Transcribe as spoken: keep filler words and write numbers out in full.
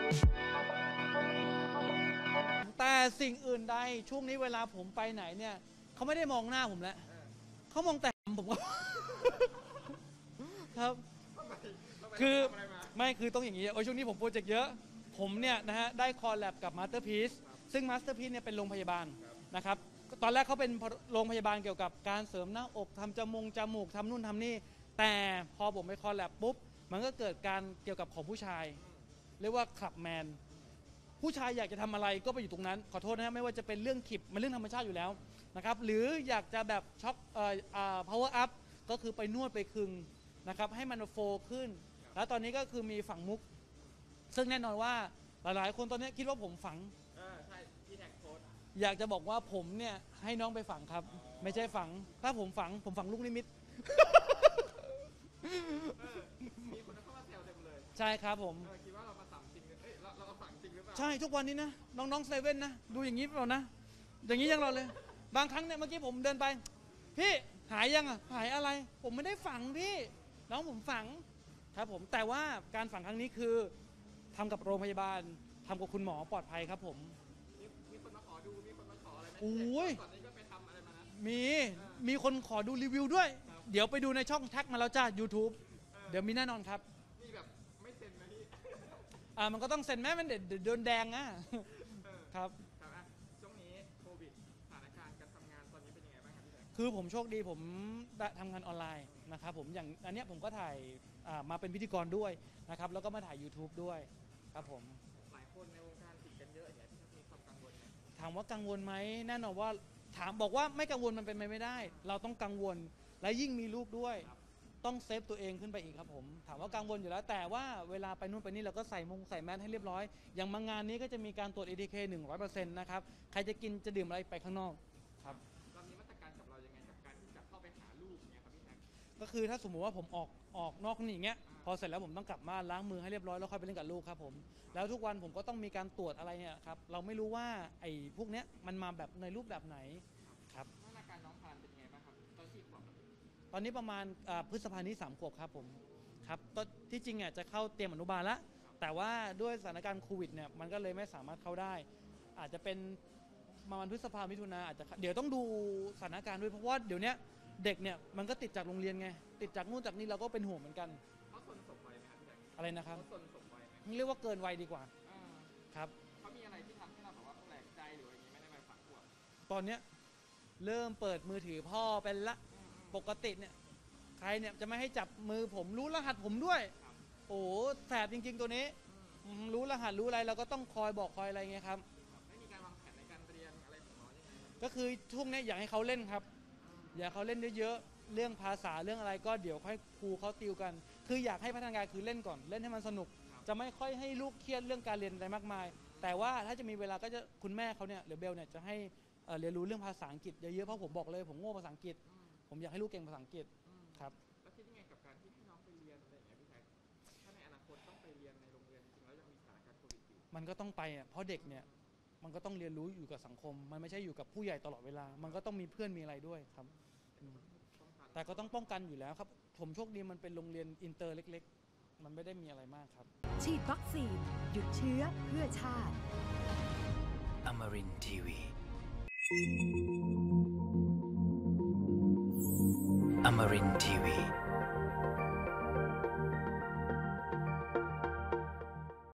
แต่สิ่งอื่นใดช่วงนี้เวลาผมไปไหนเนี่ยเขาไม่ได้มองหน้าผมแล้วเขามองแต่ผมก็ครับคือไม่คือต้องอย่างนี้โอ้ยช่วงนี้ผมโปรเจกต์เยอะผมเนี่ยนะฮะได้คอลแลบกับ Masterpiece ซึ่ง Masterpiece เนี่ยเป็นโรงพยาบาลนะครับตอนแรกเขาเป็นโรงพยาบาลเกี่ยวกับการเสริมหน้าอกทำจมูกจมูกทำนู่นทำนี่แต่พอผมไปคอลแลบปุ๊บมันก็เกิดการเกี่ยวกับของผู้ชายเรียกว่าคลับแมนผู้ชายอยากจะทำอะไรก็ไปอยู่ตรงนั้นขอโทษนะไม่ว่าจะเป็นเรื่องขิบมันเรื่องธรรมชาติอยู่แล้วนะครับหรืออยากจะแบบช็อคเอ่ออ่า power up ก็คือไปนวดไปคึงนะครับให้มันโฟขึ้นแล้วตอนนี้ก็คือมีฝังมุกซึ่งแน่นอนว่าหลายๆคนตอนนี้คิดว่าผมฝังเออใช่ที่แท็กโค้ดอยากจะบอกว่าผมเนี่ยให้น้องไปฝังครับไม่ใช่ฝังถ้าผมฝังผมฝังลูกนิมิตมีคนเข้ามาแซวเต็มเลยใช่ครับผมคิดว่าเรามาฝังจริงเอ้ยเราเราฝังจริงหรือเปล่าใช่ทุกวันนี้นะน้องๆเซเว่นนะดูอย่างนี้เปล่านะอย่างนี้ยังรอเลยบางครั้งเนี่ยเมื่อกี้ผมเดินไปพี่หายยังอ่ะหายอะไรผมไม่ได้ฝังพี่น้องผมฝังครับผมแต่ว่าการฝังครั้งนี้คือทำกับโรงพยาบาลทำกับคุณหมอปลอดภัยครับผมมีคนมาขอดูมีคนมาขออะไรไหมโอ้ยก่อนนี้ก็ไปทำอะไรมานะมีมีคนขอดูรีวิวด้วยเดี๋ยวไปดูในช่องแท็กมาแล้วจ้า YouTube เดี๋ยวมีแน่นอนครับนี่แบบไม่เซ็นนะพี่อ่ามันก็ต้องเซ็นแม้มันเด็ดเดินแดงอ่ะครับช่วงนี้โควิดสถานการณ์การทำงานตอนนี้เป็นยังไงบ้างครับพี่คือผมโชคดีผมทำงานออนไลน์นะครับผมอย่างอันนี้ผมก็ถ่ายมาเป็นพิธีกรด้วยนะครับแล้วก็มาถ่าย YouTube ด้วยครับผมหลายคนในวงการติดกันเยอะอย่างนี้พี่มีความกังวลไหมถามว่ากังวลไหมแน่นอนว่าถามบอกว่าไม่กังวลมันเป็นไปไม่ได้เราต้องกังวลและยิ่งมีลูกด้วยต้องเซฟตัวเองขึ้นไปอีกครับผมถามว่ากังวลอยู่แล้วแต่ว่าเวลาไปนู่นไปนี่เราก็ใส่มงใส่แมสให้เรียบร้อยอย่างมางานนี้ก็จะมีการตรวจ เอ ที เค หนึ่งร้อยเปอร์เซ็นต์ นะครับใครจะกินจะดื่มอะไรไปข้างนอกครับเรามีมาตรการกับเรายังไงกับการที่จะเข้าไปหาลูกเนี่ยครับพี่แท็กก็คือถ้าสมมุติว่าผมออกออกนอกนี่อย่างเงี้ยพอเสร็จแล้วผมต้องกลับมาล้างมือให้เรียบร้อยแล้วค่อยไปเล่นกับลูกครับผมแล้วทุกวันผมก็ต้องมีการตรวจอะไรเนี่ยครับเราไม่รู้ว่าไอ้พวกเนี้ยมันมาแบบในรูปแบบไหนครับมาตรการน้องพานเป็นยังไงบ้างครับตอนที่ขวบตอนนี้ประมาณพฤษภานี้สามขวบครับผมครับตอนที่จริงอ่ะจะเข้าเตรียมอนุบาลละแต่ว่าด้วยสถานการณ์โควิดเนี่ยมันก็เลยไม่สามารถเข้าได้อาจจะเป็นประมาณพฤษภามิถุนาอาจจะเดี๋ยวต้องดูสถานการณ์ด้วยเพราะว่าเดี๋ยวนี้เด็กเนี่ยมันก็ติดจากโรงเรียนไงติดจากนู่นจากนี่เราก็เป็นห่วงเหมือนกันเขาสนสมวัยไหมครับพี่แดงอะไรนะครับเขาสนสมวัยไหมเรียกว่าเกินวัยดีกว่าครับเขามีอะไรที่ทำให้เราแบบว่าแปลกใจหรืออะไรอย่างนี้ไม่ได้ไปฝังขวบตอนเนี้ยเริ่มเปิดมือถือพ่อเป็นละปกติเนี่ยใครเนี่ยจะไม่ให้จับมือผมรู้รหัสผมด้วยโอ้แสบจริงๆตัวนี้รู้รหัสรู้อะไรเราก็ต้องคอยบอกคอยอะไรเงี้ยครับไม่มีการวางแผนในการเรียนอะไรของน้องยังไงก็คือช่วงนี้อยากให้เขาเล่นครับอยากเขาเล่นเยอะๆเรื่องภาษาเรื่องอะไรก็เดี๋ยวค่อยครูเขาติวกันคืออยากให้พัฒนาการคือเล่นก่อนเล่นให้มันสนุกจะไม่ค่อยให้ลูกเครียดเรื่องการเรียนอะไรมากมายแต่ว่าถ้าจะมีเวลาก็จะคุณแม่เขาเนี่ยหรือเบลเนี่ยจะให้เรียนรู้เรื่องภาษาอังกฤษเยอะๆเพราะผมบอกเลยผมโง่ภาษาอังกฤษผมอยากให้ลูกเก่งภาษาอังกฤษครับแล้วคิดยังไงกับการที่ให้น้องไปเรียนอะไรอย่างเงี้ยพี่แท็กถ้าในอนาคตต้องไปเรียนในโรงเรียนจริงแล้วยังมีสถานการณ์โควิดอยู่มันก็ต้องไปอ่ะเพราะเด็กเนี่ยมันก็ต้องเรียนรู้อยู่กับสังคมมันไม่ใช่อยู่กับผู้ใหญ่ตลอดเวลามันก็ต้องมีเพื่อนมีอะไรด้วยครับแต่ก็ต้องป้องกันอยู่แล้วครับผมโชคดีมันเป็นโรงเรียนอินเตอร์เล็กๆมันไม่ได้มีอะไรมากครับฉีดวัคซีนหยุดเชื้อเพื่อชาติอมรินทร์ทีวีอมรินทร์ทีวี